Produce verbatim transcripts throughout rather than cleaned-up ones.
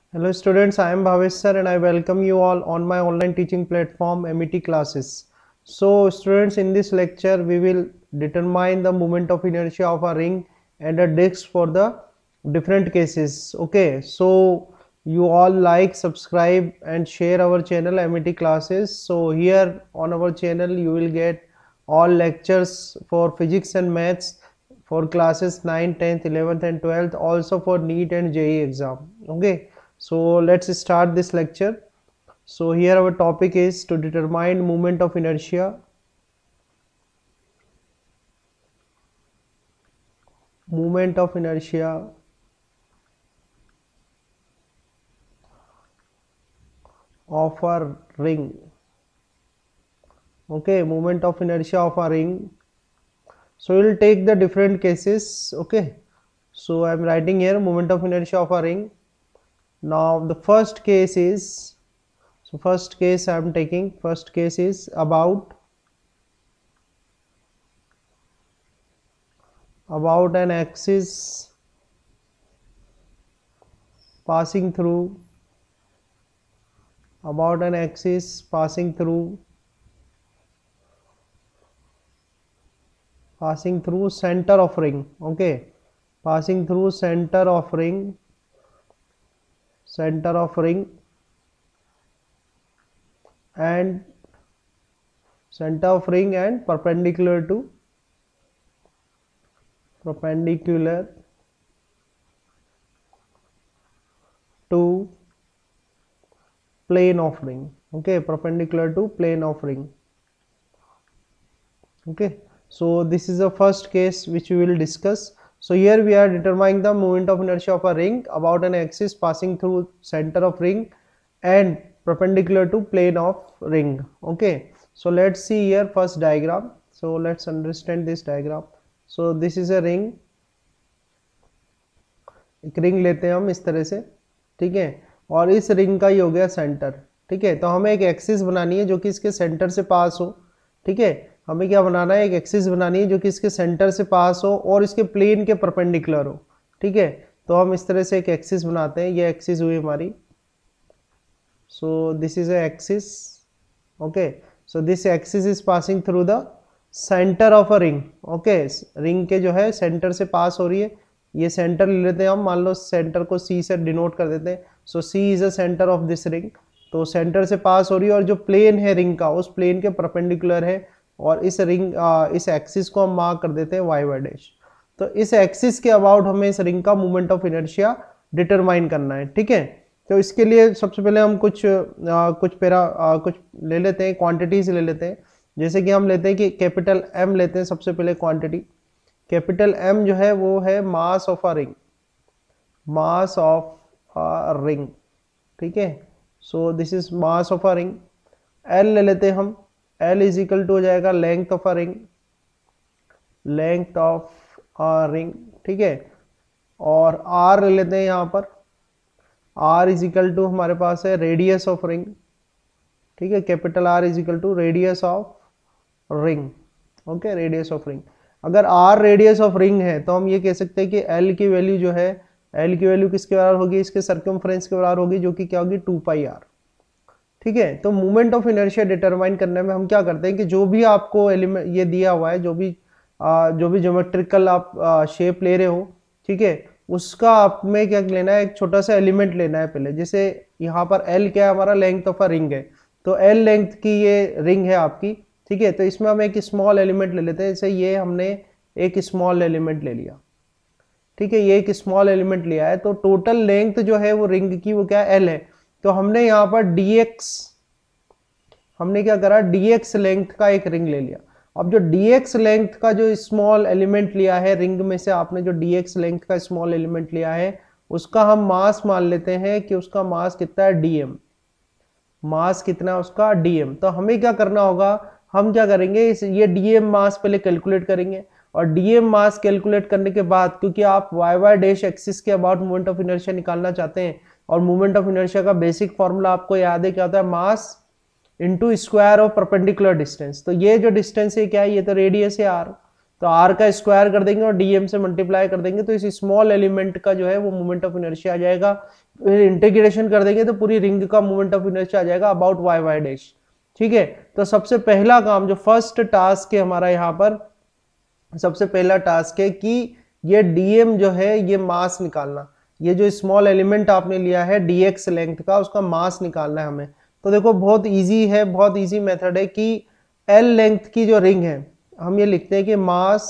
Hello students, I am Bhavesh sir and I welcome you all on my online teaching platform M E T classes. So students, in this lecture we will determine the moment of inertia of a ring and a disc for the different cases. Okay, so you all like, subscribe and share our channel M E T classes. So here on our channel you will get all lectures for physics and maths for classes nine, tenth, eleventh and twelfth, also for NEET and J E E exam. Okay, so let's start this lecture. So here our topic is to determine moment of inertia moment of inertia of a ring. Okay, moment of inertia of a ring. So we will take the different cases. Okay, so I am writing here moment of inertia of a ring. Now the first case is, so first case I am taking, first case is about about an axis passing through about an axis passing through passing through center of ring. Okay, passing through center of ring center of ring and center of ring and perpendicular to perpendicular to plane of ring. Okay, perpendicular to plane of ring. Okay, so this is the first case which we will discuss. So here we are determining the moment of inertia of a ring about an axis passing through center of ring and perpendicular to plane of ring. Okay, so let's see here first diagram. So let's understand this diagram. So this is a ring, एक ring लेते हैं हम इस तरह से, ठीक है, और इस रिंग का ही हो गया सेंटर. ठीक है, तो हमें एक एक्सिस बनानी है जो कि इसके सेंटर से पास हो. ठीक है, हमें क्या बनाना है, एक एक्सिस बनानी है जो कि इसके सेंटर से पास हो और इसके प्लेन के परपेंडिकुलर हो. ठीक है, तो हम इस तरह से एक एक्सिस बनाते हैं. ये एक्सिस हुई हमारी. So this is a axis. Okay, so this axis is passing through the centre of a ring. Okay, ring के जो है सेंटर से पास हो रही है. ये सेंटर ले लेते हैं हम, मान लो सेंटर को सी से डिनोट कर देते हैं. So C is a centre of this ring. तो सेंटर से पास हो रही है और जो प्लेन है रिंग का उस प्लेन के परपेंडिकुलर है और इस रिंग आ, इस एक्सिस को हम मार्क कर देते हैं वाई वाई डैश. तो इस एक्सिस के अबाउट हमें इस रिंग का मोमेंट ऑफ इनर्शिया डिटरमाइन करना है. ठीक है, तो इसके लिए सबसे पहले हम कुछ आ, कुछ पेरा आ, कुछ ले लेते हैं, क्वांटिटीज ले लेते हैं. जैसे कि हम लेते हैं कि कैपिटल एम लेते हैं सबसे पहले क्वांटिटी. कैपिटल एम जो है वो है mass of a ring, mass of a ring. ठीक है, so this is mass of a ring. L ले लेते हैं हम. एल इज इक्वल टू हो जाएगा length of a ring, length of a ring. ठीक है, और आर ले लेते हैं यहाँ पर. आर इज इक्वल टू हमारे पास है रेडियस ऑफ रिंग. ठीक है, capital R is equal to radius of ring. Okay, radius of ring. अगर आर रेडियस ऑफ रिंग है तो हम ये कह सकते हैं कि एल की वैल्यू जो है, एल की वैल्यू किसके बराबर होगी, इसके सर्कमफ्रेंस के बराबर होगी, जो कि क्या होगी, टू पाई आर. ठीक है, तो मोमेंट ऑफ इनर्शिया डिटरमाइन करने में हम क्या करते हैं कि जो भी आपको एलिमेंट ये दिया हुआ है, जो भी आ, जो भी ज्योमेट्रिकल आप शेप ले रहे हो, ठीक है, उसका आप में क्या लेना है, एक छोटा सा एलिमेंट लेना है पहले. जैसे यहाँ पर एल क्या है, हमारा लेंथ ऑफ अ रिंग है, तो एल लेंथ की ये रिंग है आपकी. ठीक है, तो इसमें हम एक स्मॉल एलिमेंट ले लेते हैं. जैसे ये हमने एक स्मॉल एलिमेंट ले लिया. ठीक है, ये एक स्मॉल एलिमेंट लिया है, तो टोटल लेंथ जो है वो रिंग की वो क्या एल है. तो हमने यहाँ पर dx, हमने क्या करा, dx लेंथ का एक रिंग ले लिया. अब जो dx लेंथ का जो स्मॉल एलिमेंट लिया है रिंग में से, आपने जो dx लेंथ का स्मॉल एलिमेंट लिया है उसका हम मास मान लेते हैं कि उसका मास कितना है, dm. मास कितना है उसका, dm. तो हमें क्या करना होगा, हम क्या करेंगे, इस ये dm मास पहले कैलकुलेट करेंगे और dm मास कैलकुलेट करने के बाद, क्योंकि आप वाई वाई डैश एक्सिस के अबाउट मोमेंट ऑफ इनर्शिया निकालना चाहते हैं और मोमेंट ऑफ इनर्शिया का बेसिक फॉर्मूला आपको याद है, क्या होता है, mass into square of perpendicular distance. तो ये जो डिस्टेंस है क्या है, ये तो रेडियस है आर. तो आर का स्क्वायर कर देंगे और डीएम से मल्टीप्लाई कर देंगे तो इस स्मॉल एलिमेंट का जो है वो मोमेंट ऑफ इनर्शिया आ जाएगा। फिर इंटीग्रेशन कर देंगे तो पूरी रिंग का मोमेंट ऑफ इनर्शिया आ जाएगा अबाउट वाई वाई डैश। ठीक है, तो सबसे पहला काम जो फर्स्ट टास्क है हमारा यहाँ पर, सबसे पहला टास्क है कि ये डीएम जो है ये मास निकालना। ये जो स्मॉल एलिमेंट आपने लिया है डीएक्स लेंथ का, उसका मास निकालना है हमें। तो देखो बहुत इजी है, बहुत इजी मेथड है कि एल लेंथ की जो रिंग है हम ये लिखते हैं कि mass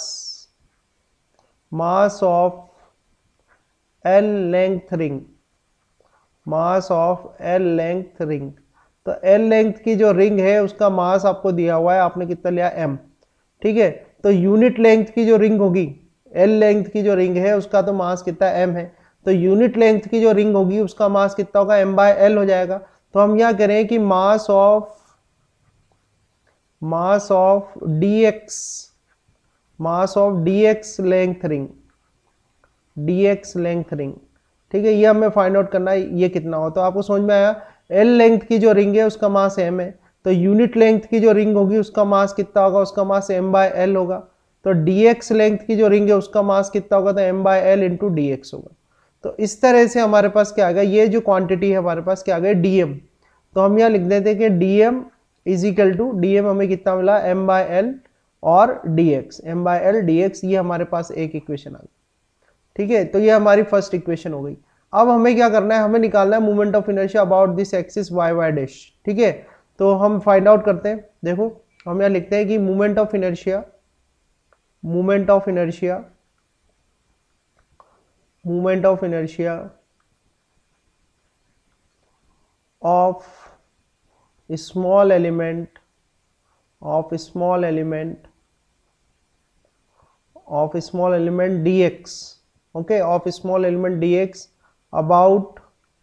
mass of L length ring, mass of L length ring. तो एल लेंथ की जो रिंग है उसका मास आपको दिया हुआ है, आपने कितना लिया एम। ठीक है, तो यूनिट लेंथ की जो रिंग होगी, एल लेंथ की जो रिंग है उसका तो मास कितना एम है, तो यूनिट लेंथ की जो रिंग होगी उसका मास कितना होगा, एम बाय एल हो जाएगा। तो हम यह करें कि mass of mass of DX mass of DX length ring, DX length ring. ठीक है, ये हमें फाइंड आउट करना है ये कितना हो। तो आपको समझ में आया, एल लेंथ की जो रिंग है उसका मास एम है, तो यूनिट लेंथ की जो रिंग होगी उसका मास कितना होगा, उसका मास एम बाय एल होगा। तो डीएक्स लेंथ की जो रिंग है उसका मास कितना होगा, तो M by L into D X होगा। तो इस तरह से हमारे पास क्या आ गया, ये जो क्वांटिटी है हमारे पास क्या आ गया, डीएम। तो हम यहाँ लिख देते हैं कि DM is equal to, DM हमें कितना मिला, एम बाय एल और DX, M by L DX. ये हमारे पास एक इक्वेशन आ गई। ठीक है, तो ये हमारी फर्स्ट इक्वेशन हो गई। अब हमें क्या करना है, हमें निकालना है moment of inertia about this axis Y Y dash. ठीक है, तो हम फाइंड आउट करते हैं। देखो हम यहाँ लिखते हैं कि moment of inertia moment of inertia moment of inertia of small element of small element of small element dx, okay, of small element dx about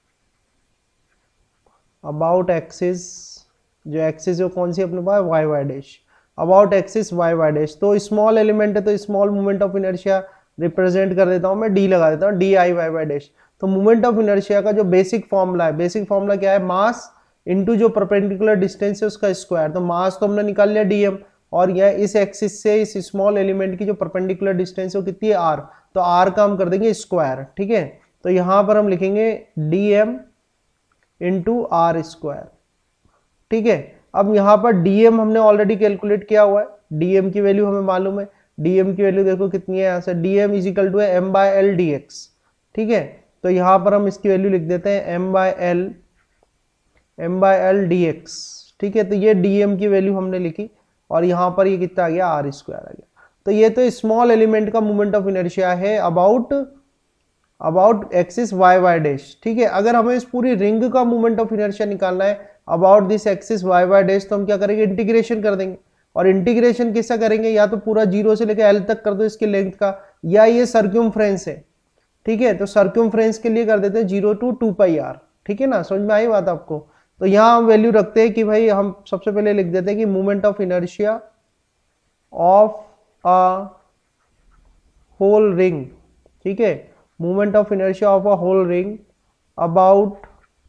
about axis, जो एक्सिस जो कौन सी अपने पास, Y Y dash, about axis Y Y dash. तो small element है तो small moment of inertia represent कर देता हूं मैं, डी लगा देता हूं, D I Y Y dash. तो मोमेंट ऑफ इनर्शिया का जो बेसिक फॉर्मूला है, बेसिक फॉर्मूला क्या है, मास इनटू जो परपेंडिकुलर डिस्टेंस है उसका स्क्वायर। तो मास तो हमने निकाल लिया डीएम, और यह इस एक्सिस से इस स्मॉल एलिमेंट की जो परपेंडिकुलर डिस्टेंस है वो कितनी है, आर। तो आर का हम कर देंगे स्क्वायर। ठीक है, तो यहां पर हम लिखेंगे डीएम इंटू आर स्क्वायर। ठीक है, अब यहाँ पर डीएम हमने ऑलरेडी कैलकुलेट किया हुआ है, डीएम की वैल्यू हमें मालूम है। डीएम की वैल्यू देखो कितनी है, यहाँ से DM is equal to M by L D X. ठीक है, तो यहाँ पर हम इसकी वैल्यू लिख देते हैं M by L M by L D X. ठीक है, तो ये डीएम की वैल्यू हमने लिखी और यहाँ पर ये कितना आ गया, आर स्क्वायर आ गया। तो ये तो स्मॉल एलिमेंट का मोमेंट ऑफ इनर्शिया है about about axis Y Y dash. ठीक है, अगर हमें इस पूरी रिंग का मोमेंट ऑफ इनर्शिया निकालना है about this axis Y Y dash, तो हम क्या करेंगे, इंटीग्रेशन कर देंगे। और इंटीग्रेशन किसका करेंगे, या तो पूरा जीरो से लेकर एल तक कर दो इसकी लेंथ का, या ये सर्क्यूमफ्रेंस है। ठीक है, तो सर्क्यूमफ्रेंस के लिए कर देते हैं zero to two pi R. ठीक है ना, समझ में आई बात आपको। तो यहाँ हम वैल्यू रखते हैं कि भाई हम सबसे पहले लिख देते हैं कि moment of inertia of a whole ring. ठीक है, moment of inertia of a whole ring about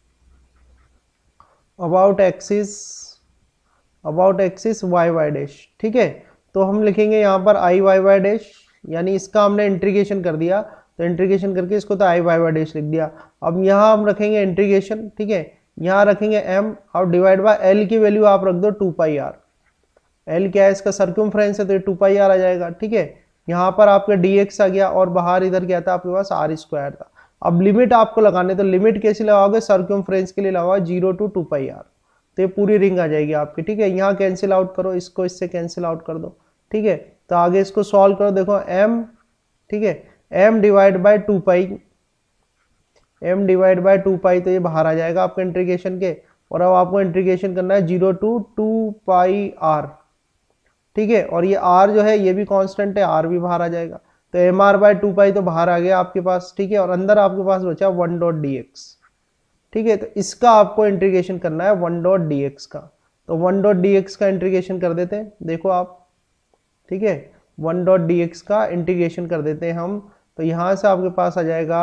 about axis about axis Y Y dash. ठीक है, तो हम लिखेंगे यहाँ पर आई वाई वाई डैश, यानी इसका हमने इंटीग्रेशन कर दिया, तो इंटीग्रेशन करके इसको तो आई वाई वाई डैश लिख दिया। अब यहाँ हम रखेंगे इंटीग्रेशन। ठीक है, यहाँ रखेंगे m और डिवाइड बाय एल की वैल्यू आप रख दो टू पाई आर। एल क्या है, इसका सर्क्यूमफ्रेंस है तो ये टू पाई आर आ जाएगा। ठीक है, यहाँ पर आपका dx आ गया और बाहर इधर क्या था आपके पास, आर स्क्वायर था। अब लिमिट आपको लगाने, तो लिमिट कैसे लगाओगे, सर्क्यूमफ्रेंस के लिए लगाओ zero to two pi R, तो ये पूरी रिंग आ जाएगी आपकी। ठीक है, यहाँ कैंसिल आउट करो, इसको इससे कैंसिल आउट कर दो। ठीक है, तो आगे इसको सॉल्व करो, देखो m, ठीक है, m divide by two pi m divide by two pi, तो ये बाहर आ जाएगा आपका इंटीग्रेशन के। और अब आपको इंटीग्रेशन करना है zero to two pi R. ठीक है, और ये r जो है ये भी कांस्टेंट है, r भी बाहर आ जाएगा, तो M R by two pi तो बाहर आ गया आपके पास। ठीक है, और अंदर आपके पास बचा वन डॉट डी एक्स। ठीक है, तो इसका आपको इंटीग्रेशन करना है वन डॉट डी एक्स का, तो वन डॉट डी एक्स का इंटीग्रेशन कर देते हैं, देखो आप। ठीक है, वन डॉट डी एक्स का इंटीग्रेशन कर देते हैं हम, तो यहाँ से आपके पास आ जाएगा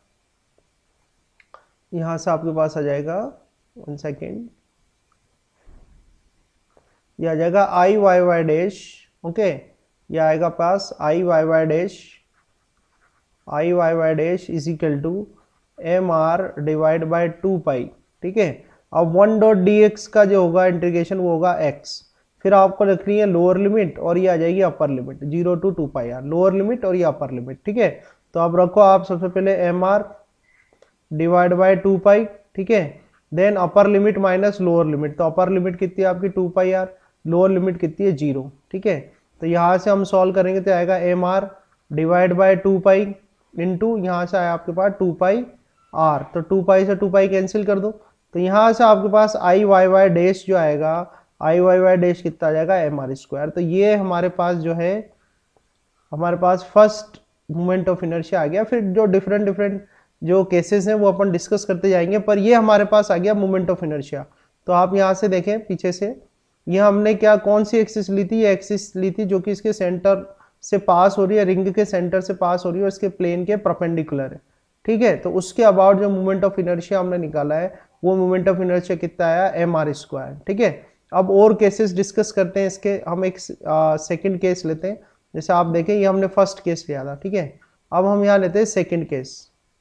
यहाँ से आपके पास आ जाएगा वन सेकेंड, ये आ जाएगा I Y Y dash, okay, ये आएगा पास I Y Y dash I Y Y dash is equal to M R divide by two pi. ठीक है, अब वन डॉट डी एक्स का जो होगा इंटीग्रेशन वो होगा एक्स, फिर आपको रखनी है लोअर लिमिट और ये आ जाएगी upper limit, zero to two pi R, lower limit और ये अपर लिमिट। ठीक है, तो आप रखो आप सबसे पहले M R divide by two pi. ठीक है, then upper limit minus lower limit, तो अपर लिमिट कितनी है आपकी two pi R, lower limit कितनी है जीरो। ठीक है, तो यहाँ से हम सॉल्व करेंगे तो आएगा M R divide by two pi into यहाँ से आया आपके पास टू पाई आर, तो टू पाई से टू पाई कैंसिल कर दो, तो यहाँ से आपके पास आई वाई वाई डैश जो आएगा, आई वाई वाई डैश कितना आ जाएगा एम आर स्क्वायर। तो ये हमारे पास जो है हमारे पास फर्स्ट मोमेंट ऑफ इनर्शिया आ गया। फिर जो डिफरेंट डिफरेंट जो केसेस हैं वो अपन डिस्कस करते जाएंगे, पर ये हमारे पास आ गया मोमेंट ऑफ इनर्शिया। तो आप यहाँ से देखें पीछे से, ये हमने क्या कौन सी एक्सिस ली थी, ये एक्सिस ली थी जो कि इसके सेंटर से पास हो रही है, रिंग के सेंटर से पास हो रही है और इसके प्लेन के परपेंडिकुलर है। ठीक है, तो उसके अबाउट जो मोमेंट ऑफ इनर्शिया हमने निकाला है वो मोमेंट ऑफ इनर्शिया कितना आया, एम आर स्क्वायर। ठीक है, अब और केसेस डिस्कस करते हैं इसके, हम एक सेकंड केस लेते हैं। जैसे आप देखें ये हमने फर्स्ट केस लिया था। ठीक है, अब हम यहाँ लेते हैं सेकंड केस।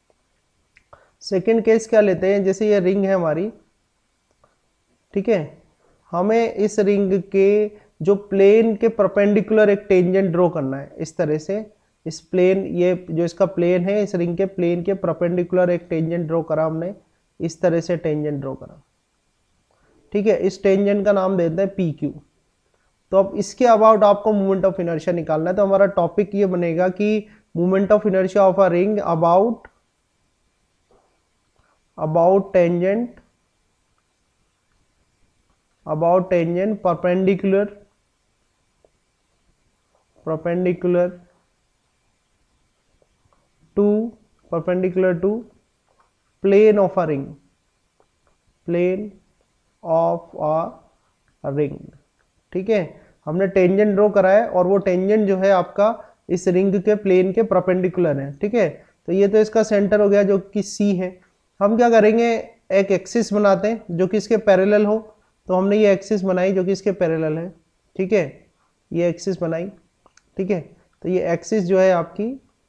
सेकंड केस क्या लेते हैं, जैसे ये रिंग है हमारी। ठीक है, हमें इस रिंग के जो प्लेन के परपेंडिकुलर एक टेंजेंट ड्रॉ करना है इस तरह से। इस प्लेन, ये जो इसका प्लेन है, इस रिंग के प्लेन के परपेंडिकुलर एक टेंजेंट ड्रॉ करा हमने, इस तरह से टेंजेंट ड्रॉ करा। ठीक है, इस टेंजेंट का नाम देते हैं पी क्यू। तो अब इसके अबाउट आपको मोमेंट ऑफ इनर्शिया निकालना है। तो हमारा टॉपिक ये बनेगा कि moment of inertia of a ring about about tangent about tangent perpendicular perpendicular to perpendicular to plane of a ring, plane of a ring। ठीक है, हमने टेंजेंट ड्रॉ करा है और वो टेंजेंट जो है आपका इस रिंग के प्लेन के परपेंडिकुलर है। ठीक है, तो ये तो इसका सेंटर हो गया जो कि C है। हम क्या करेंगे, एक एक्सिस बनाते हैं जो कि इसके पैरेलल हो। तो हमने ये एक्सिस बनाई जो कि इसके पैरेलल है। ठीक है, ये एक्सिस बनाई। ठीक है, तो ये एक्सिस जो है आपकी,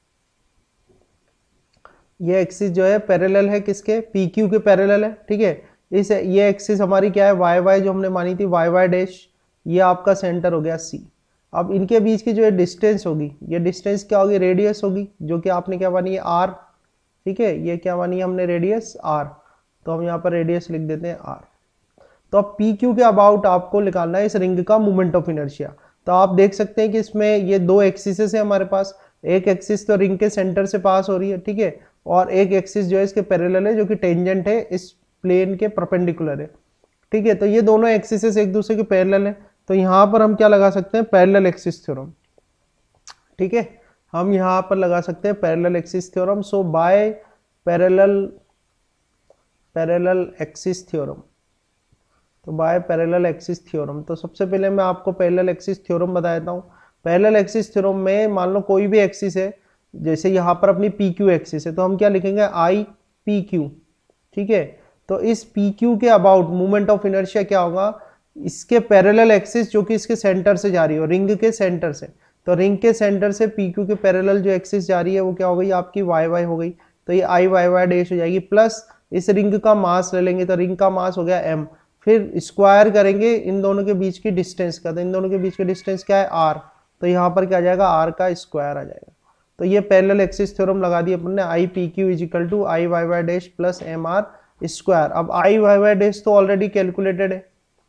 ये एक्सिस जो है पैरेलल है किसके, पी क्यू के पैरेलल है। ठीक है, इस ये एक्सिस हमारी क्या है, वाई वाई जो हमने मानी थी, वाई वाई डैश, ये आपका सेंटर हो गया सी। अब इनके बीच की जो है डिस्टेंस होगी, ये डिस्टेंस क्या होगी, रेडियस होगी, जो कि आपने क्या मानी है, आर। ठीक है, ये क्या मानी है हमने, रेडियस आर। तो हम यहाँ पर रेडियस लिख देते हैं आर। तो अब पी क्यू के अबाउट आपको निकालना है इस रिंग का मोमेंट ऑफ इनर्शिया। तो आप देख सकते हैं कि इसमें ये दो एक्सिस है हमारे पास, एक एक्सिस तो रिंग के सेंटर से पास हो रही है। ठीक है, और एक एक्सिस जो है इसके पैरेलल है जो कि टेंजेंट है इस प्लेन के परपेंडिकुलर है। ठीक है, तो ये दोनों एक्सिस एक दूसरे के पैरेलल है। तो यहाँ पर हम क्या लगा सकते हैं, पैरेलल एक्सिस थ्योरम। ठीक है, हम यहाँ पर लगा सकते हैं parallel axis theorem. So by parallel parallel axis theorem, तो बाय पैरेलल एक्सिस थ्योरम। तो सबसे पहले मैं आपको पैरेलल एक्सिस थ्योरम बता देता हूँ। पैरेलल एक्सिस थ्योरम में मान लो कोई भी एक्सिस है, जैसे यहाँ पर अपनी पी क्यू एक्सिस है, तो हम क्या लिखेंगे, आई पी क्यू। ठीक है, तो इस पी क्यू के अबाउट मोमेंट ऑफ इनर्शिया क्या होगा, इसके पैरेलल एक्सिस जो कि इसके सेंटर से जा रही हो, रिंग के सेंटर से। तो रिंग के सेंटर से पी क्यू के पैरेलल जो एक्सिस जा रही है वो क्या हो गई आपकी, वाई वाई हो गई। तो ये आई वाई वाई डैश हो जाएगी, प्लस इस रिंग का मास ले लेंगे, तो रिंग का मास हो गया एम। फिर स्क्वायर करेंगे इन दोनों के बीच की डिस्टेंस का, तो इन दोनों के बीच की डिस्टेंस क्या है, आर। तो यहाँ पर क्या आ जाएगा, आर का स्क्वायर आ जाएगा। तो ये पैरेलल एक्सिस थ्योरम लगा दी अपन ने, I P Q is equal to I Y Y dash plus M R square. अब आई वाई वाई डैश तो ऑलरेडी कैलकुलेटेड है,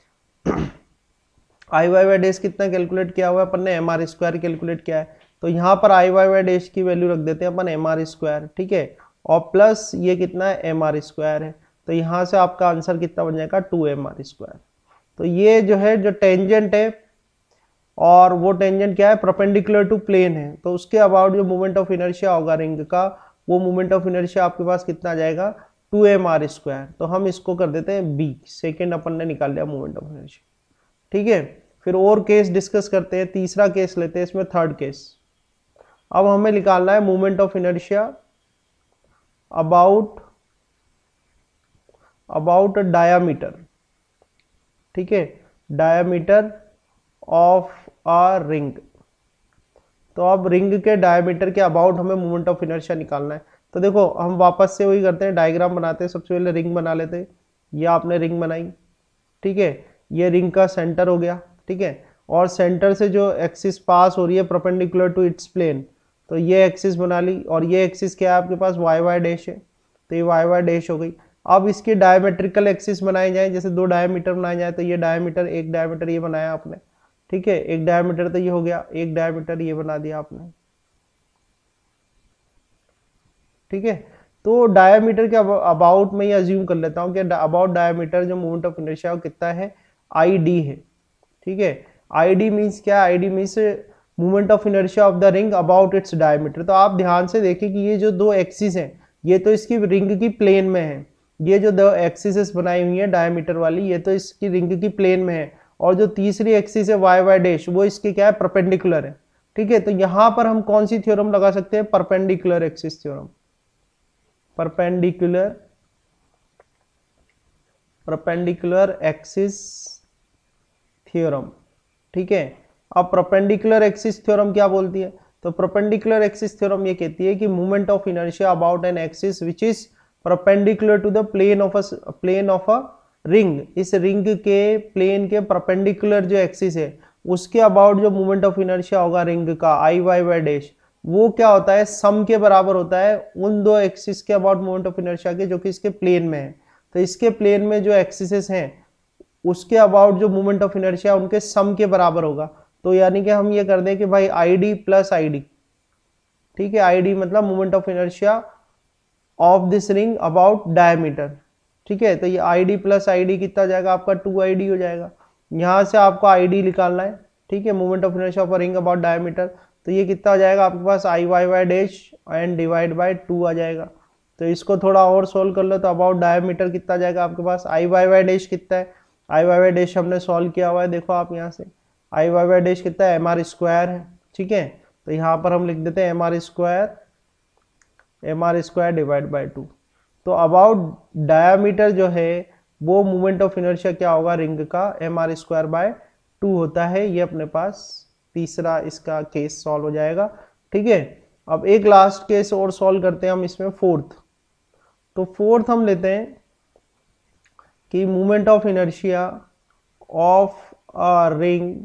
आई वाई वाई डैश कितना कैलकुलेट किया हुआ है अपन ने, एम आर स्क्वायर कैलकुलेट किया है। तो यहाँ पर आई वाई वाई डैश की वैल्यू रख देते हैं अपन एम आर स्क्वायर। ठीक है, और प्लस ये कितना है, एम आर स्क्वायर है। तो यहाँ से आपका आंसर कितना बन जाएगा, टू एम आर स्क्वायर। तो ये जो है जो टेंजेंट है, और वो टेंजेंट क्या है, परपेंडिकुलर टू प्लेन है, तो उसके अबाउट जो मोमेंट ऑफ इनर्शिया होगा रिंग का, वो मोमेंट ऑफ इनर्शिया आपके पास कितना आ जाएगा, टू एम आर स्क्वायर। तो हम इसको कर देते हैं बी, सेकेंड अपन ने निकाल लिया मोमेंट ऑफ इनर्शिया। ठीक है, फिर और केस डिस्कस करते हैं, तीसरा केस लेते हैं, इसमें थर्ड केस। अब हमें निकालना है moment of inertia about about diameter. ठीक है, डायामीटर ऑफ अ रिंग। तो अब रिंग के डायमीटर के अबाउट हमें मोमेंट ऑफ इनर्शिया निकालना है। तो देखो हम वापस से वही करते हैं, डायग्राम बनाते हैं। सबसे पहले रिंग बना लेते हैं। ये आपने रिंग बनाई, ठीक है, ये रिंग का सेंटर हो गया, ठीक है, और सेंटर से जो एक्सिस पास हो रही है परपेंडिकुलर टू इट्स प्लेन, तो ये एक्सिस बना ली, और ये एक्सिस क्या है आपके पास, वाई वाई डैश है, तो ये वाई वाई डैश हो गई। अब इसकी डायमेट्रिकल एक्सिस बनाई जाए, जैसे दो डायमीटर बनाए जाए, तो ये डायमीटर, एक डायमीटर ये बनाया आपने, ठीक है, एक डायमीटर तो ये हो गया, एक डायमीटर ये बना दिया आपने, ठीक है। तो डायमीटर के अबाउट में ये अज्यूम कर लेता हूँ कि अबाउट डायमीटर जो मोमेंट ऑफ इनर्शिया वो कितना है, आई डी है, ठीक है। आई डी मीन्स क्या, I D means moment of inertia of the ring about its diameter. तो आप ध्यान से देखिए कि ये जो दो एक्सिस हैं, ये तो इसकी रिंग की प्लेन में है, ये जो दो एक्सिस बनाई हुई है डायमीटर वाली, ये तो इसकी रिंग की प्लेन में है, और जो तीसरी एक्सिस है वाई वाई डैश, वो इसके क्या है, परपेंडिकुलर है, ठीक है। तो यहां पर हम कौन सी थ्योरम लगा सकते हैं, perpendicular axis theorem, perpendicular perpendicular axis theorem, ठीक है। अब परपेंडिकुलर एक्सिस थ्योरम क्या बोलती है, तो परपेंडिकुलर एक्सिस थ्योरम ये कहती है कि movement of inertia about an axis which is perpendicular to the plane of a plane of a ring, इस रिंग के प्लेन के परपेंडिकुलर जो एक्सिस है उसके अबाउट जो मूवमेंट ऑफ इनर्शिया होगा रिंग का, आई वाई वाई डैश, वो क्या होता है, सम के बराबर होता है उन दो एक्सिस के अबाउट मोमेंट ऑफ इनर्शिया के जो कि इसके प्लेन में है। तो इसके प्लेन में जो एक्सिस हैं उसके अबाउट जो मोमेंट ऑफ इनर्शिया उनके सम के बराबर होगा। तो यानी कि हम ये कर दें कि भाई I D plus I D, ठीक है, आई डी मतलब moment of inertia of this ring about diameter, ठीक है। तो ये I D plus I D कितना जाएगा आपका, टू आई डी हो जाएगा। यहाँ से आपको आई डी निकालना है, ठीक है, moment of inertia of a ring about diameter, तो ये कितना आ जाएगा आपके पास, I Y Y dash and divide by two आ जाएगा। तो इसको थोड़ा और सोल्व कर लो, तो अबाउट डायमीटर कितना आ जाएगा आपके पास, आई वाई वाई डैश कितना है, आई वाई वाई डैश हमने सॉल्व किया हुआ है, देखो आप यहाँ से आई वाई वाई डैश कितना है, एम आर स्क्वायर है, ठीक है। तो यहाँ पर हम लिख देते हैं M R square, M R square divide by two. तो अबाउट डायमीटर जो है वो मोमेंट ऑफ इनर्शिया क्या होगा रिंग का, M R square by two होता है। ये अपने पास तीसरा इसका केस सॉल्व हो जाएगा, ठीक है। अब एक लास्ट केस और सॉल्व करते हैं हम इसमें, फोर्थ। तो फोर्थ हम लेते हैं कि moment of inertia of a ring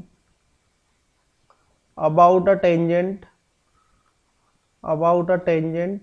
about a tangent about a tangent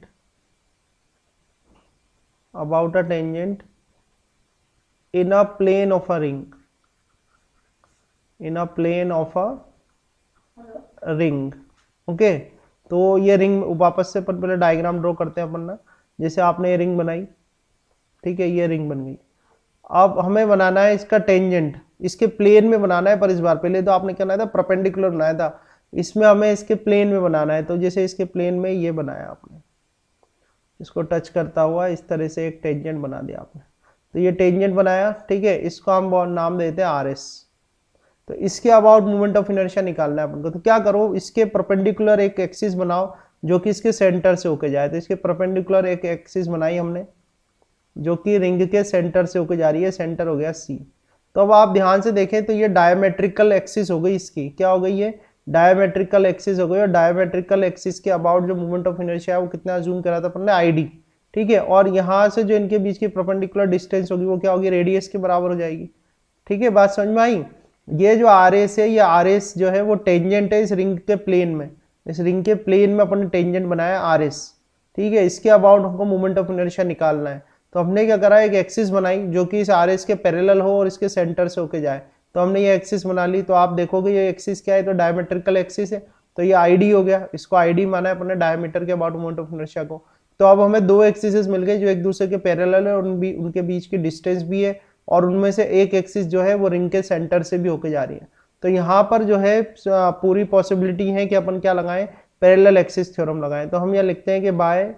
about a tangent in a plane of a ring, in a plane of a ring, okay. तो ये रिंग वापस से अपन पहले डायग्राम ड्रॉ करते हैं अपन ना, जैसे आपने ये रिंग बनाई, ठीक है, ये रिंग बन गई। अब हमें बनाना है इसका टेंजेंट, इसके प्लेन में बनाना है, पर इस बार पहले तो आपने क्या बनाया था, परपेंडिकुलर बनाया था, इसमें हमें इसके प्लेन में बनाना है। तो जैसे इसके प्लेन में ये बनाया आपने, इसको टच करता हुआ इस तरह से एक टेंजेंट बना दिया आपने, तो ये टेंजेंट बनाया, ठीक है। इसको हम नाम देते हैं आर एस। तो इसके अबाउट मोमेंट ऑफ इनर्शिया निकालना है अपन को। तो क्या करो, इसके परपेंडिकुलर एक एक्सिस बनाओ जो कि इसके सेंटर से होके जाए। तो इसके परपेंडिकुलर एक एक्सिस बनाई हमने जो कि रिंग के सेंटर से होके जा रही है, सेंटर हो गया सी। तो अब आप ध्यान से देखें तो ये डायमेट्रिकल एक्सिस हो गई, इसकी क्या हो गई, ये डायमेट्रिकल एक्सिस हो गई। और डायमेट्रिकल एक्सिस के अबाउट जो मोमेंट ऑफ इनर्शिया है वो कितना जूम करा था अपन ने, आई डी, ठीक है। और यहाँ से जो इनके बीच की परपेंडिकुलर डिस्टेंस होगी वो क्या होगी, रेडियस के बराबर हो जाएगी, ठीक है। बात समझ में आई। ये जो आर एस है, ये आर एस जो है वो टेंजेंट है इस रिंग के प्लेन में, इस रिंग के प्लेन में अपन ने टेंजेंट बनाया आर एस, ठीक है। इसके अबाउट हमको मोमेंट ऑफ इनर्शिया निकालना है। तो हमने क्या करा, एक एक्सिस बनाई जो कि इस आर एस के पैरेलल हो और इसके सेंटर से होके जाए। तो हमने ये एक्सिस बना ली। तो आप देखोगे ये एक्सिस क्या है, तो डायमेट्रिकल एक्सिस है, तो ये आईडी हो गया, इसको आईडी माना है अपने डायमीटर के अबाउट मोमेंट ऑफ इनर्शिया को। तो अब हमें दो एक्सिस मिल गए जो एक दूसरे के पैरेलल है और उन भी, उनके बीच की डिस्टेंस भी है, और उनमें से एक एक्सिस जो है वो रिंग के सेंटर से भी होके जा रही है। तो यहाँ पर जो है पूरी पॉसिबिलिटी है कि अपन क्या लगाएं, पैरेलल एक्सिस थ्योरम लगाएं। तो हम यह लिखते हैं कि by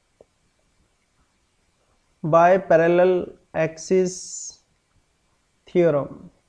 by parallel axis theorem,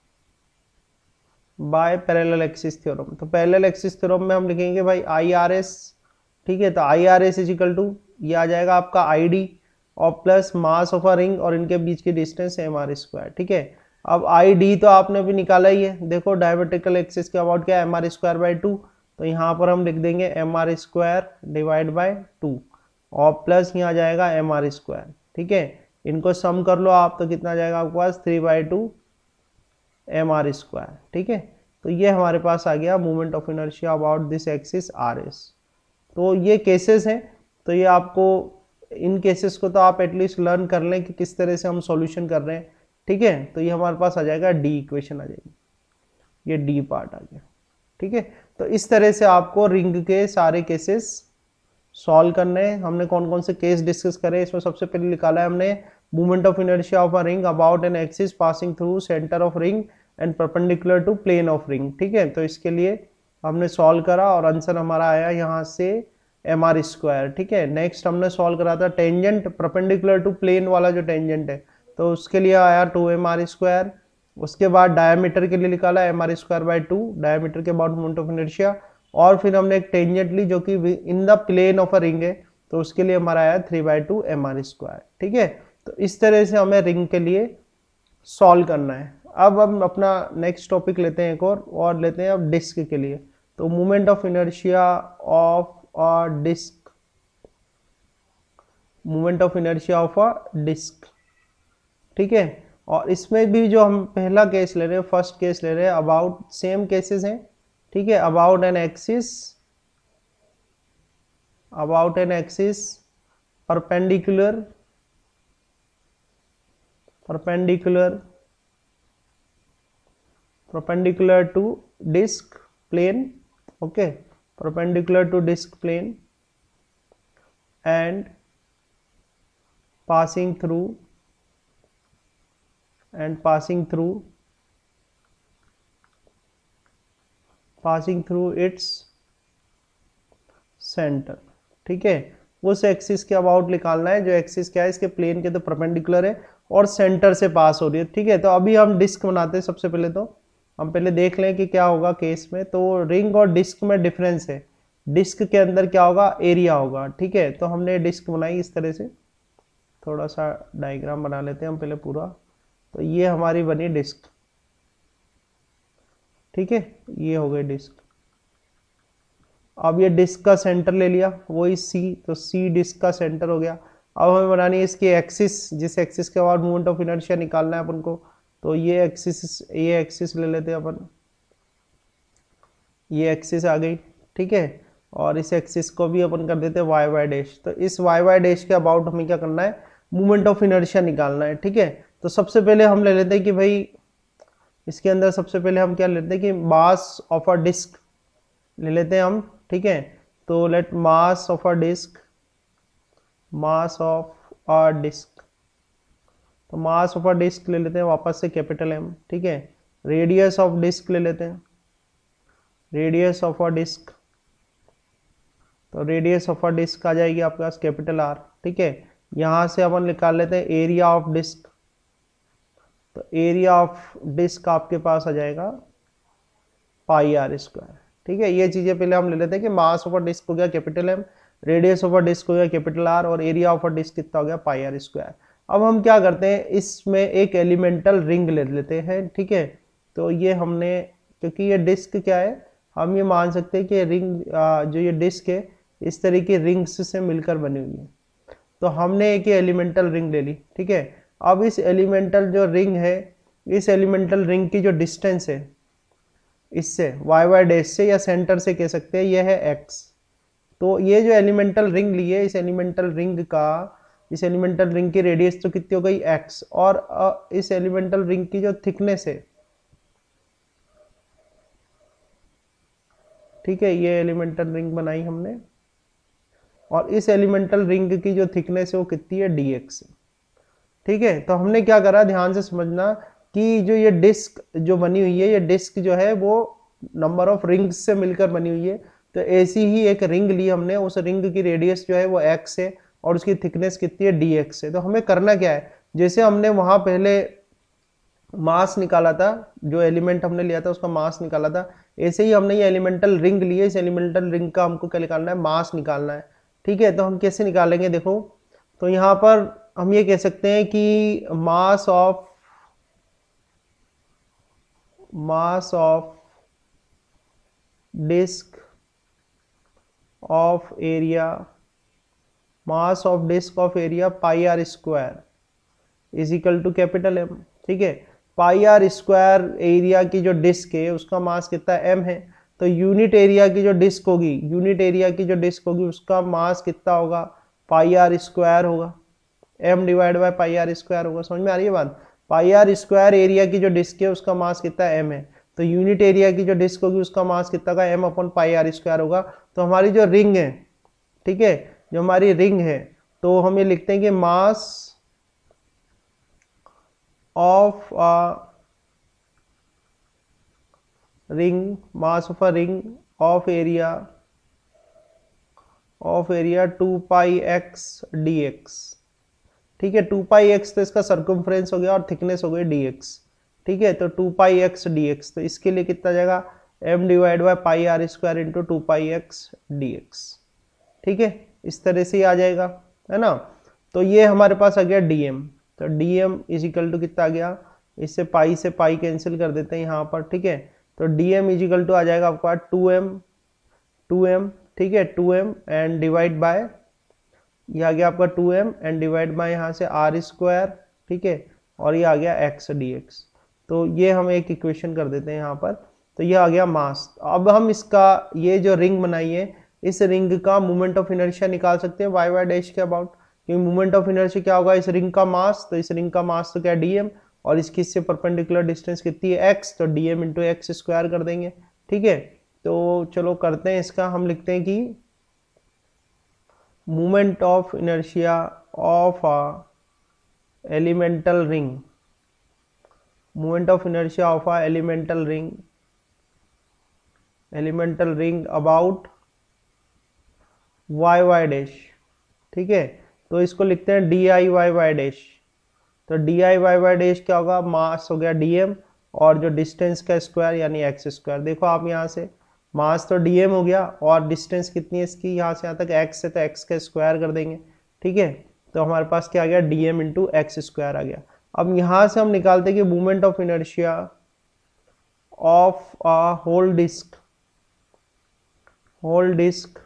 by parallel axis theorem. तो पैरेलल एक्सिस थ्योरम में हम लिखेंगे भाई आई आर एस, ठीक है। तो I R S is equal to ये आ जाएगा आपका आई डी और plus mass of a ring और इनके बीच की डिस्टेंस एम आर स्क्वायर, ठीक है। अब आई डी तो आपने भी निकाला ही है, देखो डायमेट्रिकल एक्सिस के अबाउट क्या है, M R square by two. तो यहाँ पर हम लिख देंगे M R square divide by two और प्लस यहाँ जाएगा एम आर स्क्वायर। ठीक है, इनको सम कर लो आप तो कितना जाएगा आपके पास three by two M R square. ठीक है, तो ये हमारे पास आ गया moment of inertia about this axis R S. तो ये केसेस हैं, तो ये आपको इन केसेस को तो आप एटलीस्ट लर्न कर लें कि किस तरह से हम सॉल्यूशन कर रहे हैं। ठीक है, तो ये हमारे पास आ जाएगा डी इक्वेशन आ जाएगी, ये डी पार्ट आ गया। ठीक है, तो इस तरह से आपको रिंग के सारे केसेस सॉल्व करने हैं। हमने कौन कौन से केस डिस्कस करे, इसमें सबसे पहले निकाला है हमने movement of inertia of a ring about an axis passing through centre of ring and perpendicular to plane of ring. ठीक है, तो इसके लिए हमने सॉल्व करा और आंसर हमारा आया यहाँ से एम आर स्क्वायर। ठीक है, नेक्स्ट हमने सॉल्व करा था टेंजेंट परपेंडिकुलर टू प्लेन वाला जो टेंजेंट है, तो उसके लिए आया टू एम आर स्क्वायर। उसके बाद डायमीटर के लिए निकाला M R square by two, diameter के अबाउट मोमेंट ऑफ इनर्शिया। और फिर हमने एक टेंजेंटली जो कि in the plane of a ring है, तो उसके लिए हमारा आया three by two M R square. ठीक है, तो इस तरह से हमें रिंग के लिए सॉल्व करना है। अब हम अपना नेक्स्ट टॉपिक लेते हैं एक और और लेते हैं अब डिस्क के लिए। तो moment of inertia of a disk, moment of inertia of a disk. ठीक है, और इसमें भी जो हम पहला केस ले रहे हैं, फर्स्ट केस ले रहे हैं अबाउट सेम केसेस हैं। ठीक है, about an axis, about an axis perpendicular, perpendicular perpendicular to disk plane, okay, perpendicular to disk plane and passing through and passing through passing through its center। ठीक है, उस axis के about निकालना है जो एक्सिस क्या है, इसके प्लेन के तो परपेंडिकुलर है और सेंटर से पास हो रही है। ठीक है, तो अभी हम डिस्क बनाते हैं। सबसे पहले तो हम पहले देख लें कि क्या होगा केस में। तो रिंग और डिस्क में डिफरेंस है, डिस्क के अंदर क्या होगा, एरिया होगा। ठीक है, तो हमने डिस्क बनाई इस तरह से, थोड़ा सा डायग्राम बना लेते हैं हम पहले पूरा। तो ये हमारी बनी डिस्क। ठीक है, ये हो गई डिस्क। अब ये डिस्क का सेंटर ले लिया, वही सी, तो सी डिस्क का सेंटर हो गया। अब हमें बनानी है इसकी एक्सिस, जिस एक्सिस के बाद मूवमेंट ऑफ इनर्शिया निकालना है अपन को। तो ये एक्सिस, ये एक्सिस ले लेते हैं अपन, ये एक्सिस आ गई। ठीक है, और इस एक्सिस को भी अपन कर देते हैं वाई वाई डैश। तो इस वाई वाई डैश के अबाउट हमें क्या करना है, मूवमेंट ऑफ इनर्शिया निकालना है। ठीक है, तो सबसे पहले हम ले लेते हैं कि भाई इसके अंदर सबसे पहले हम क्या लेते हैं कि मास ऑफ अ डिस्क ले लेते हैं हम। ठीक है, तो let mass of a disk, mass of a disk, तो मास ऑफ अ डिस्क ले लेते हैं वापस से कैपिटल एम। ठीक है, रेडियस ऑफ डिस्क ले लेते हैं, रेडियस ऑफ अ डिस्क, तो रेडियस ऑफ अ डिस्क आ जाएगी आपके पास कैपिटल आर। ठीक है, यहाँ से अपन निकाल लेते हैं एरिया ऑफ डिस्क, तो एरिया ऑफ डिस्क आपके पास आ जाएगा पाई आर स्क्वायर। ठीक है, ये चीजें पहले हम ले लेते हैं कि मास ऑफ अ डिस्क हो गया capital M, radius of a disk हो गया कैपिटल आर, और एरिया ऑफ अ डिस्क कितना हो गया पाई आर स्क्वायर। अब हम क्या करते हैं, इसमें एक एलिमेंटल रिंग ले लेते हैं। ठीक है, तो ये हमने, क्योंकि ये डिस्क क्या है, हम ये मान सकते हैं कि रिंग जो ये डिस्क है इस तरह की रिंग्स से मिलकर बनी हुई है। तो हमने एक एलिमेंटल रिंग ले ली। ठीक है, अब इस एलिमेंटल जो रिंग है, इस एलिमेंटल रिंग की जो डिस्टेंस है इससे वाई वाई डैश से या सेंटर से कह सकते हैं, यह है एक्स। तो ये जो एलिमेंटल रिंग ली है, इस एलिमेंटल रिंग का, इस एलिमेंटल रिंग की रेडियस तो कितनी हो गई एक्स, और इस एलिमेंटल रिंग की जो थिकनेस है, ठीक है, ये एलिमेंटल रिंग बनाई हमने, और इस एलिमेंटल रिंग की जो थिकनेस है वो कितनी है डी एक्स। ठीक है, तो हमने क्या करा, ध्यान से समझना कि जो ये डिस्क जो बनी हुई है, ये डिस्क जो है वो नंबर ऑफ रिंग्स से मिलकर बनी हुई है। तो ऐसी ही एक रिंग ली हमने, उस रिंग की रेडियस जो है वो एक्स है और उसकी थिकनेस कितनी है डी एक्स है। तो हमें करना क्या है, जैसे हमने वहां पहले मास निकाला था, जो एलिमेंट हमने लिया था उसका मास निकाला था, ऐसे ही हमने ये एलिमेंटल रिंग ली है, इस एलिमेंटल रिंग का हमको क्या निकालना है, मास निकालना है। ठीक है, तो हम कैसे निकालेंगे, देखो, तो यहाँ पर हम ये कह सकते हैं कि mass of mass of disk of area, mass of disk of area pi R square is equal to capital M. ठीक है, पाई आर स्क्वायर एरिया की जो डिस्क है उसका मास कितना एम है, तो यूनिट एरिया की जो डिस्क होगी, यूनिट एरिया की जो डिस्क होगी उसका मास कितना होगा, पाई आर स्क्वायर होगा, M divide by pi R square होगा। समझ में आ रही है बात? पाई आर स्क्वायर एरिया की जो डिस्क है उसका मास कितना एम है, तो यूनिट एरिया की जो डिस्क होगी उसका मास कितना का M upon pi R square होगा। तो हमारी जो रिंग है, ठीक है, जो हमारी रिंग है, तो हम ये लिखते हैं कि mass of a ring, mass of a ring of area of area two pi X D X. ठीक है, टू पाई एक्स तो इसका सर्कमफ्रेंस हो गया और थिकनेस हो गई डी एक्स। ठीक है, तो two pi X D X, तो इसके लिए कितना जाएगा, M divide by pi R square into two pi X D X. ठीक है, इस तरह से ही आ जाएगा, है ना। तो ये हमारे पास आ गया डीएम, तो डीएम इज इक्वल टू कितना आ गया, इससे पाई से पाई कैंसिल कर देते हैं यहाँ पर। ठीक है, तो डीएम इज इक्वल टू आ जाएगा आपका टू एम, टू एम, ठीक है, two M and divide by, ये आ गया आपका two M and divide by यहाँ से आर स्क्वायर। ठीक है, और ये आ गया एक्स डी एक्स। तो ये हम एक इक्वेशन कर देते हैं यहाँ पर, तो ये आ गया मास। अब हम इसका ये जो रिंग बनाई है, इस रिंग का मोमेंट ऑफ इनर्शिया निकाल सकते हैं वाई वाई डैश के अबाउट, क्योंकि मोमेंट ऑफ इनर्शिया क्या होगा, इस रिंग का मास, तो इस रिंग का मास तो क्या डीएम, और इसकी इससे परपेंडिकुलर डिस्टेंस कितनी है एक्स, तो डीएम इंटू एक्स स्क्वायर कर देंगे। ठीक है, तो चलो करते हैं इसका, हम लिखते हैं कि moment of inertia of a elemental ring, moment of inertia of a elemental ring, elemental ring about Y Y dash. ठीक है, तो इसको लिखते हैं D I Y Y dash. तो D I Y Y dash क्या होगा, मास हो गया डीएम और जो डिस्टेंस का स्क्वायर यानी एक्स स्क्वायर। देखो आप यहाँ से मास तो डीएम हो गया और डिस्टेंस कितनी है इसकी, यहाँ से यहाँ तक एक्स है, तो एक्स का स्क्वायर कर देंगे। ठीक है, तो हमारे पास क्या आ गया, डीएम इंटू एक्स स्क्वायर आ गया। अब यहाँ से हम निकालते हैं कि movement of inertia of a whole disk, whole disk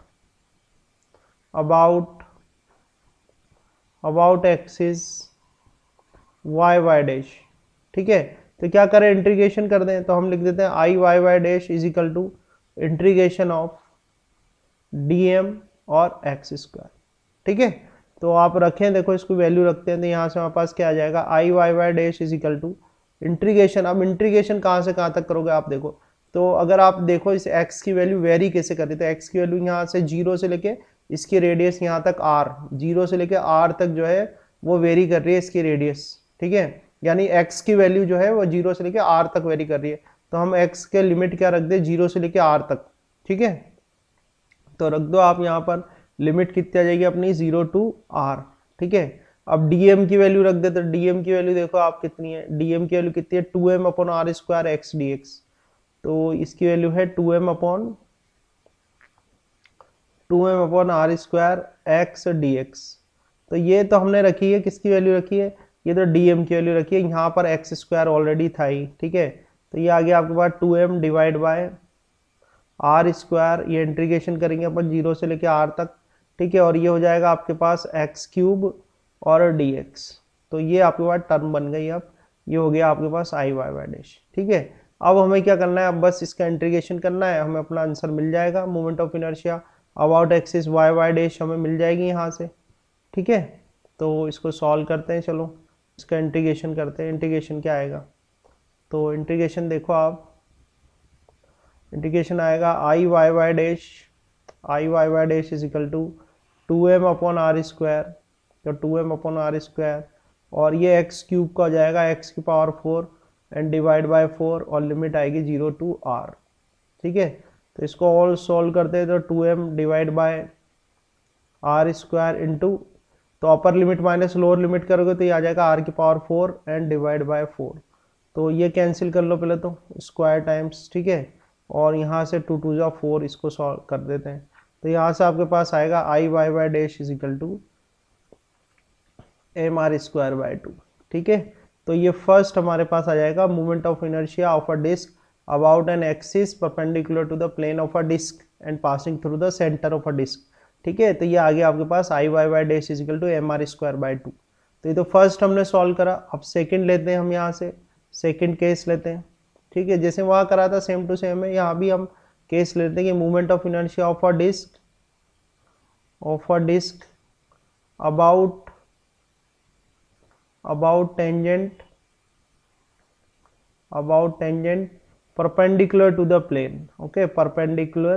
about about axis Y Y dash. ठीक है, तो क्या करें, इंटीग्रेशन कर दें, तो हम लिख देते हैं I Y Y dash is equal to integration of DM और एक्स स्क्वायर। ठीक है, तो आप रखें, देखो इसको वैल्यू रखते हैं, तो यहाँ से हमारे पास क्या आ जाएगा, I Y Y dash is equal to integration. अब इंटीग्रेशन कहाँ से कहाँ तक करोगे आप देखो, तो अगर आप देखो इस x की वैल्यू वेरी कैसे करें, तो x की वैल्यू यहाँ से जीरो से लेके इसकी रेडियस यहाँ तक r, जीरो से लेके r तक जो है वो वेरी कर रही है इसकी रेडियस। ठीक है, यानी x की वैल्यू जो है वो जीरो से लेके r तक वेरी कर रही है, तो हम x के लिमिट क्या रख दे, जीरो से लेके r तक। ठीक है, तो रख दो आप यहाँ पर लिमिट कितनी आ जाएगी अपनी, जीरो टू r। ठीक है, अब dm की वैल्यू रख दे, तो dm की वैल्यू देखो आप कितनी है, dm की वैल्यू कितनी है, two M upon R square X D X. तो इसकी वैल्यू है two M upon two M upon R square X D X. तो ये तो हमने रखी है, किसकी वैल्यू रखी है, ये तो dm की वैल्यू रखी है, यहाँ पर एक्स स्क्वायर ऑलरेडी था ही। ठीक है, तो ये आ गया आपके पास two M divide by R square, ये इंटीग्रेशन करेंगे अपन जीरो से लेके आर तक। ठीक है, और ये हो जाएगा आपके पास एक्स क्यूब और डी एक्स। तो ये आपके पास टर्म बन गई, अब ये हो गया आपके पास आई वाई वाई डैश। ठीक है, अब हमें क्या करना है, अब बस इसका इंटीग्रेशन करना है, हमें अपना आंसर मिल जाएगा, moment of inertia about axis Y Y dash हमें मिल जाएगी यहाँ से। ठीक है, तो इसको सॉल्व करते हैं, चलो इसका इंटीग्रेशन करते हैं। इंटीग्रेशन क्या आएगा, तो इंटीग्रेशन देखो आप, इंटीग्रेशन आएगा I Y Y dash, I Y Y dash is equal to two M upon R square, तो two M upon R square, और ये एक्स क्यूब का हो जाएगा एक्स की power four and divide by four, और limit आएगी zero to R. ठीक है, तो इसको ऑल सॉल्व करते हैं, तो two M divide by R square into, तो upper limit minus lower limit करोगे तो ये आ जाएगा आर की power four and divide by four. तो ये कैंसिल कर लो पहले तो, स्क्वायर टाइम्स। ठीक है, और यहाँ से टू टू जा फोर, इसको सॉल्व कर देते हैं, तो यहाँ से आपके पास आएगा I Y Y dash is equal to M R square by two. ठीक है, तो ये फर्स्ट हमारे पास आ जाएगा moment of inertia of a disk about an axis perpendicular to the plane of a disk and passing through the center of a disk। ठीक है, तो ये आ गया आपके पास I Y Y dash is equal to M R square by two. तो ये तो फर्स्ट हमने सॉल्व करा। अब सेकंड लेते हैं हम, यहाँ से सेकंड केस लेते हैं। ठीक है, जैसे वहाँ करा था सेम टू सेम है, यहाँ भी हम केस लेते हैं कि movement of inertia of a disk of a disk about about tangent about tangent perpendicular to the plane. Okay, perpendicular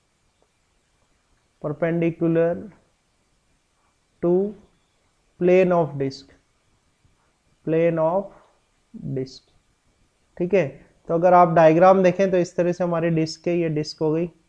perpendicular to plane of disk plane of disk। ठीक है, तो अगर आप डायग्राम देखें तो इस तरह से हमारी डिस्क है, ये डिस्क हो गई।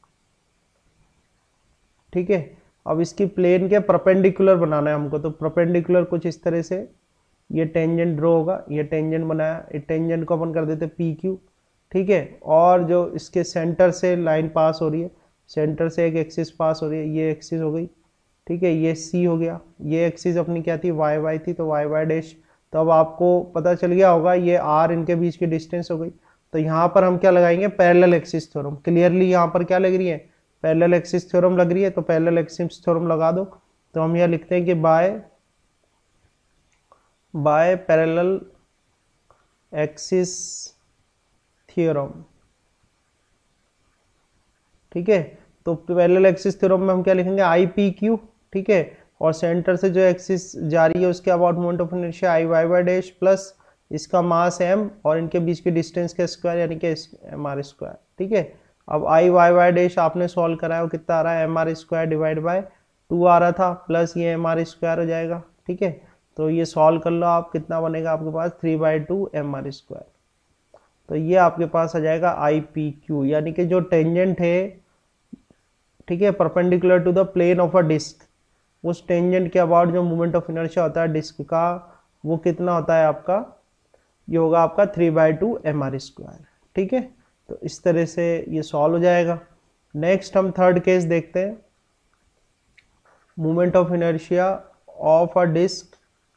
ठीक है, अब इसकी प्लेन के परपेंडिकुलर बनाना है हमको, तो परपेंडिकुलर कुछ इस तरह से ये टेंजेंट ड्रॉ होगा, ये टेंजेंट बनाया, ये टेंजेंट को अपन कर देते पी क्यू। ठीक है, और जो इसके सेंटर से लाइन पास हो रही है, सेंटर से एक एक्सिस पास हो रही है, ये एक्सिस हो गई। ठीक है, ये सी हो गया, ये एक्सिस अपनी क्या थी, वाई वाई थी, तो वाई वाई डैश। तो अब आपको पता चल गया होगा ये आर इनके बीच की डिस्टेंस हो गई। तो यहाँ पर हम क्या लगाएंगे, पैरेलल एक्सिस थ्योरम। क्लियरली यहाँ पर क्या लग रही है, पैरेलल एक्सिस थ्योरम लग रही है, तो पैरेलल एक्सिस थ्योरम लगा दो। तो हम यहाँ लिखते हैं कि by by parallel axis theorem. ठीक है, तो पैरेलल एक्सिस थ्योरम में हम क्या लिखेंगे, आई पी क्यू। ठीक है, और सेंटर से जो एक्सिस जा रही है उसके about moment of inertia I Y Y dash plus इसका मास एम और इनके बीच की डिस्टेंस का स्क्वायर यानी कि एम आर स्क्वायर। ठीक है, अब आई वाई वाई डैश आपने सॉल्व करा है, वो कितना आ रहा है, M R square divide by two आ रहा था, प्लस ये एम आर स्क्वायर हो जाएगा। ठीक है, तो ये सॉल्व कर लो आप, कितना बनेगा आपके पास, three by two M R square. तो ये आपके पास आ जाएगा आई पी क्यू, यानी कि जो टेंजेंट है, ठीक है, perpendicular to the plane of a disk, उस टेंजेंट के अबाउट जो मूवमेंट ऑफ इनर्शिया होता है डिस्क का, वो कितना होता है आपका, ये होगा आपका three by two M R square. ठीक है, तो इस तरह से ये सॉल्व हो जाएगा। नेक्स्ट हम थर्ड केस देखते हैं, movement of inertia of a disk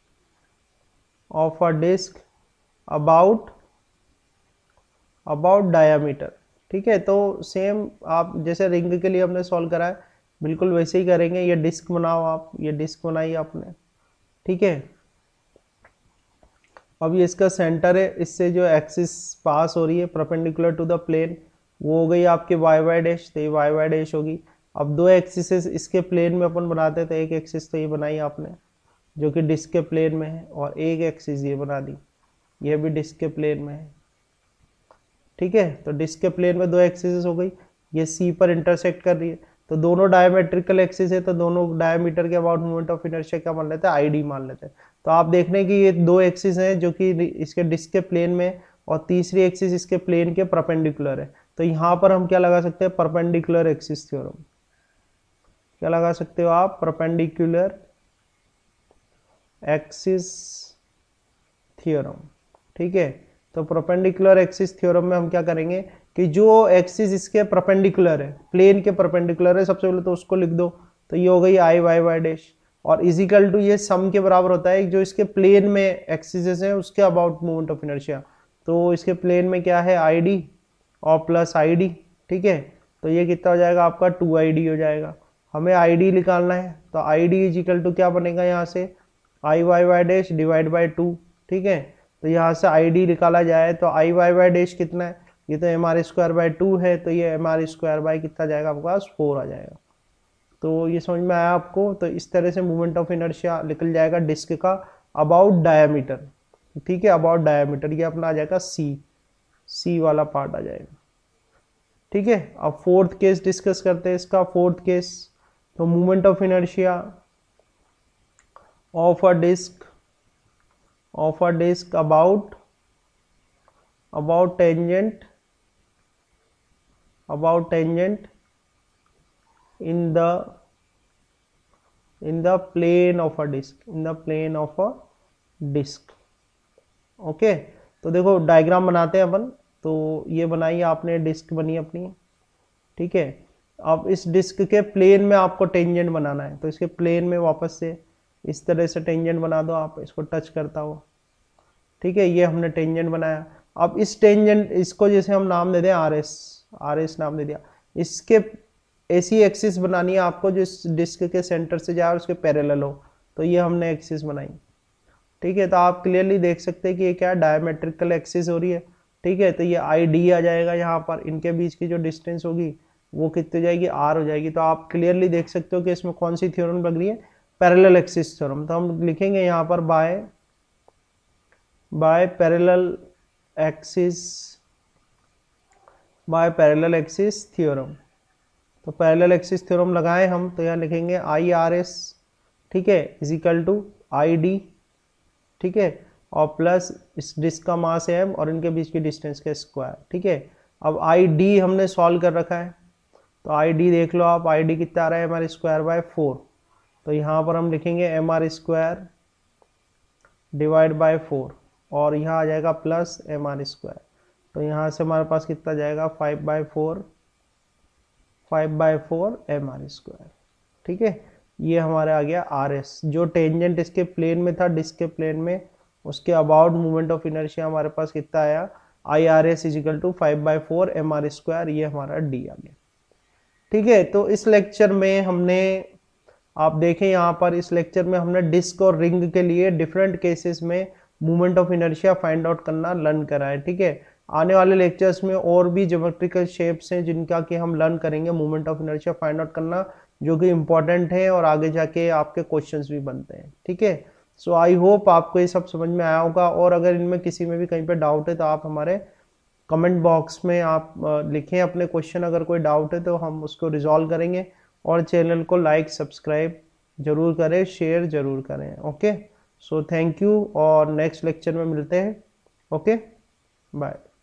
of a disk about about diameter. ठीक है, तो सेम आप जैसे रिंग के लिए हमने सॉल्व करा है, बिल्कुल वैसे ही करेंगे। ये डिस्क बनाओ आप, ये डिस्क बनाई आपने। ठीक है, अब ये इसका सेंटर है, इससे जो एक्सिस पास हो रही है परपेंडिकुलर टू द प्लेन, वो हो गई आपकी वाई वाई डैश, तो ये वाई वाई डैश होगी। अब दो एक्सिस इसके प्लेन में अपन बनाते थे, एक एक्सिस तो ये बनाई आपने जो कि डिस्क के प्लेन में है, और एक एक्सिस ये बना दी, ये भी डिस्क के प्लेन में है। ठीक है, तो डिस्क के प्लेन में दो एक्सिस हो गई, ये सी पर इंटरसेक्ट कर रही है, तो दोनों डायमेट्रिकल एक्सिस है, तो दोनों डायमीटर के अबाउट मोमेंट ऑफ इनर्शिया क्या मान लेते हैं, आई डी मान लेते हैं। तो आप देख रहे हैं कि ये दो एक्सिस हैं जो कि इसके डिस्क के प्लेन में, और तीसरी एक्सिस इसके प्लेन के परपेंडिकुलर है। तो यहाँ पर हम क्या लगा सकते हैं, परपेंडिकुलर एक्सिस थ्योरम। क्या लगा सकते हो आप, परपेंडिकुलर एक्सिस थ्योरम। ठीक है, तो परपेंडिकुलर एक्सिस थ्योरम में हम क्या करेंगे कि जो एक्सिस इसके परपेंडिकुलर है, प्लेन के परपेंडिकुलर है, सबसे पहले तो उसको लिख दो, तो ये हो गई आई वाई वाई डैश, और इजिकल टू ये सम के बराबर होता है जो इसके प्लेन में एक्सिस है उसके अबाउट मोमेंट ऑफ इनर्शिया। तो इसके प्लेन में क्या है, आई डी और प्लस आई डी। ठीक है, तो ये कितना हो जाएगा आपका, टू आई डी हो जाएगा। हमें आई डी निकालना है, तो आई डी इजिकल टू क्या बनेगा यहाँ से, I Y Y dash divide by two. ठीक है, तो यहाँ से आई डी निकाला जाए तो आई वाई वाई डैश कितना है, ये तो M R square by two है, तो ये एम आर स्क्वायर बाई कितना जाएगा आपके पास, फोर आ जाएगा। तो ये समझ में आया आपको। तो इस तरह से मूवमेंट ऑफ इनर्शिया निकल जाएगा डिस्क का अबाउट डायमीटर। ठीक है, अबाउट डायमीटर ये अपना आ जाएगा सी, सी वाला पार्ट आ जाएगा। ठीक है, अब फोर्थ केस डिस्कस करते हैं इसका। फोर्थ केस, तो movement of inertia of a disk of a disk about about tangent about tangent in the in the plane of a disk in the plane of a disk। Okay, तो देखो diagram बनाते हैं अपन। तो ये बनाई आपने, disc बनी अपनी। ठीक है, अब इस डिस्क के प्लेन में आपको टेंजेंट बनाना है, तो इसके प्लेन में वापस से इस तरह से टेंजेंट बना दो आप, इसको टच करता हो। ठीक है, ये हमने टेंजेंट बनाया। अब इस टेंजेंट इसको जैसे हम नाम दे दें आर एस, आर एस नाम दे दिया, इसके ऐसी एक्सिस बनानी है आपको जो इस डिस्क के सेंटर से जाए और उसके पैरेलल हो, तो ये हमने एक्सिस बनाई। ठीक है, तो आप क्लियरली देख सकते हैं कि ये क्या डायमेट्रिकल एक्सिस हो रही है। ठीक है, तो ये आई डी आ जाएगा, यहाँ पर इनके बीच की जो डिस्टेंस होगी वो कितनी हो जाएगी, आर हो जाएगी। तो आप क्लियरली देख सकते हो कि इसमें कौन सी थ्योरम लग रही है, पैरेलल एक्सिस थ्योरम। तो हम लिखेंगे यहाँ पर by by parallel axis by parallel axis theorem. तो पैरेलल एक्सिस थ्योरम लगाएं हम, तो यहाँ लिखेंगे आई आर एस, ठीक है, is equal to I D, ठीक है, और प्लस इस डिस्क का मास है एम और इनके बीच की डिस्टेंस का स्क्वायर। ठीक है, अब आई डी हमने सॉल्व कर रखा है, तो आई डी देख लो आप, आई डी कितना आ रहा है, M R square by four. तो यहाँ पर हम लिखेंगे M R square divide by four, और यहाँ आ जाएगा प्लस एम आर स्क्वायर। तो यहाँ से हमारे पास कितना जाएगा, five by four five by four M R square. ठीक है, ये हमारे आ गया आर एस, जो टेंजेंट इसके प्लेन में था, डिस्क के प्लेन में, उसके अबाउट मूवमेंट ऑफ इनर्शिया हमारे पास कितना आया, I R S is equal to five by four M R square, ये हमारा डी आ गया। ठीक है, तो इस लेक्चर में हमने, आप देखें यहाँ पर इस लेक्चर में हमने डिस्क और रिंग के लिए डिफरेंट केसेस में movement of inertia find out करना लर्न करा है। ठीक है, आने वाले लेक्चर्स में और भी ज्योमेट्रिकल शेप्स हैं जिनका कि हम लर्न करेंगे movement of inertia find out करना, जो कि इम्पोर्टेंट है और आगे जाके आपके क्वेश्चंस भी बनते हैं। ठीक है, सो आई होप आपको ये सब समझ में आया होगा, और अगर इनमें किसी में भी कहीं पे डाउट है तो आप हमारे कमेंट बॉक्स में आप लिखें अपने क्वेश्चन, अगर कोई डाउट है तो हम उसको रिजॉल्व करेंगे। और चैनल को लाइक सब्सक्राइब जरूर करें, शेयर जरूर करें। ओके, सो थैंक यू, और नेक्स्ट लेक्चर में मिलते हैं। Okay, bye.